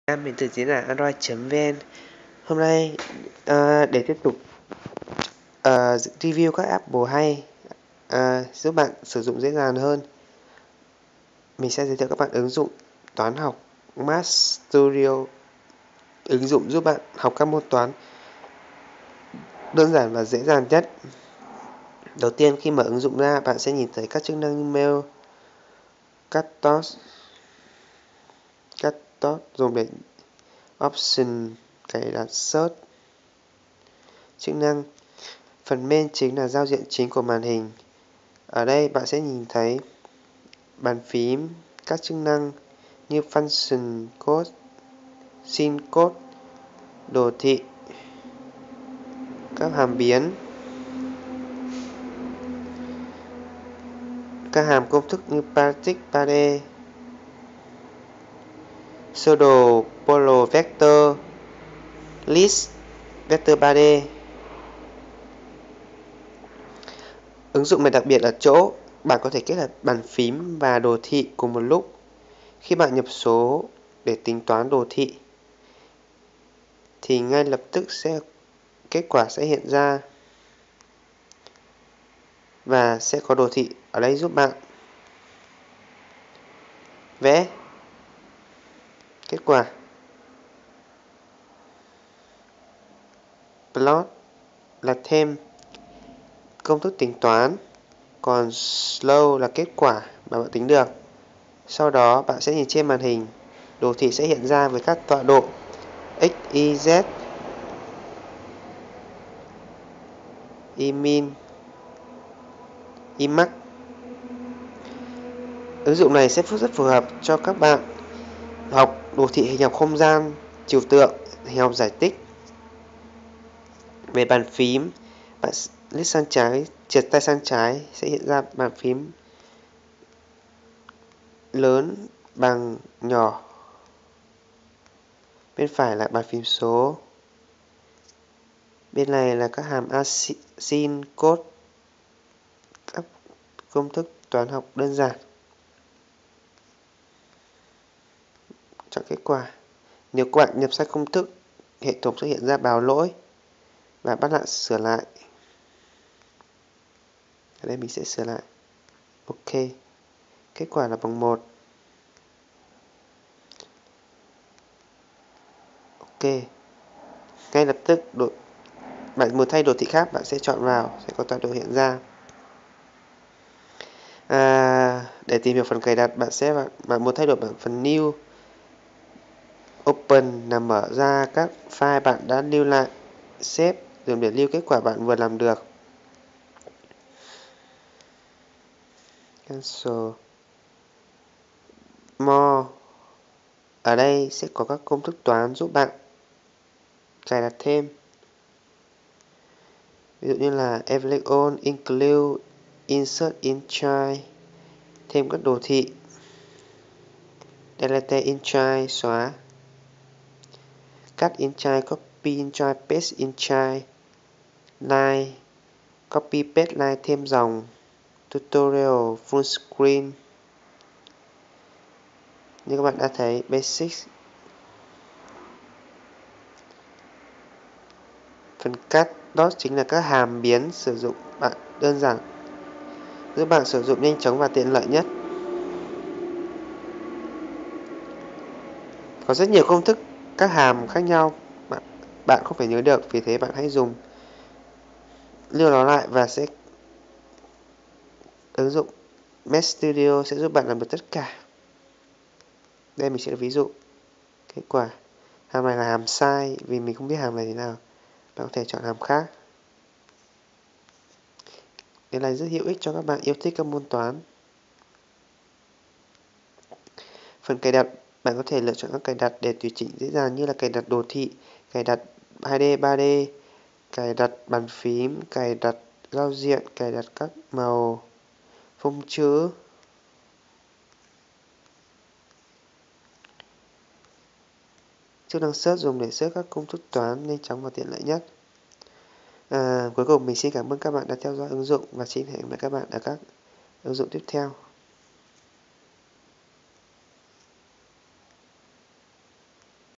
Mình từ diễn đàn Android.vn. Hôm nay để tiếp tục review các app bổ hay giúp bạn sử dụng dễ dàng hơn, mình sẽ giới thiệu các bạn ứng dụng toán học Math Studio, ứng dụng giúp bạn học các môn toán đơn giản và dễ dàng nhất. Đầu tiên, khi mở ứng dụng ra, bạn sẽ nhìn thấy các chức năng như mail, Catot dùng để option, cài đặt search, chức năng. Phần main chính là giao diện chính của màn hình. Ở đây bạn sẽ nhìn thấy bàn phím, các chức năng như function code, sin code, đồ thị, các hàm biến, các hàm công thức như partition 3D, sơ đồ polar vector, list, vector 3D. Ứng dụng này đặc biệt ở chỗ bạn có thể kết hợp bàn phím và đồ thị cùng một lúc. Khi bạn nhập số để tính toán đồ thị thì ngay lập tức kết quả sẽ hiện ra và sẽ có đồ thị ở đây giúp bạn vẽ kết quả. Plot là thêm công thức tính toán, còn slow là kết quả mà bạn tính được. Sau đó bạn sẽ nhìn trên màn hình, đồ thị sẽ hiện ra với các tọa độ x, y, z, y min, y max. Ứng dụng này sẽ rất phù hợp cho các bạn học đồ thị, hình học không gian, trừu tượng, hình học giải tích. Về bàn phím, bạn list sang trái, trượt tay sang trái sẽ hiện ra bàn phím lớn, bằng, nhỏ. Bên phải là bàn phím số. Bên này là các hàm sin, code, các công thức toán học đơn giản. Chọn kết quả. Nếu các bạn nhập sai công thức, hệ thống sẽ hiện ra báo lỗi và bắt bạn sửa lại. Ở đây mình sẽ sửa lại. Ok. Kết quả là bằng 1. Ok. Ngay lập tức bạn muốn thay đồ thị khác, bạn sẽ chọn vào, sẽ có tọa độ hiện ra. Để tìm hiểu phần cài đặt, bạn muốn thay đổi phần new, open là mở ra các file bạn đã lưu lại, save dùng để lưu kết quả bạn vừa làm được. Cancel. More. Ở đây sẽ có các công thức toán giúp bạn cài đặt thêm. Ví dụ như là evaluate all, include, insert inchine, thêm các đồ thị, delete inchine, xóa, cut inchine, copy inchine, paste inchine, line, copy paste line, thêm dòng, tutorial, full screen. Như các bạn đã thấy, basics. Phần cut dot chính là các hàm biến sử dụng bạn đơn giản, giúp bạn sử dụng nhanh chóng và tiện lợi nhất. Có rất nhiều công thức các hàm khác nhau, bạn không phải nhớ được, vì thế bạn hãy dùng lưu nó lại và ứng dụng Math Studio sẽ giúp bạn làm được tất cả. Đây mình sẽ ví dụ kết quả. Hàm này là hàm sai vì mình không biết hàm này thế nào. Bạn có thể chọn hàm khác. Cái này rất hữu ích cho các bạn yêu thích các môn toán. Phần cài đặt, bạn có thể lựa chọn các cài đặt để tùy chỉnh dễ dàng như là cài đặt đồ thị, cài đặt 2D, 3D, cài đặt bàn phím, cài đặt giao diện, cài đặt các màu, phông chữ. Chức năng search dùng để search các công thức toán nhanh chóng và tiện lợi nhất. Cuối cùng mình xin cảm ơn các bạn đã theo dõi ứng dụng và xin hẹn gặp lại các bạn ở các ứng dụng tiếp theo.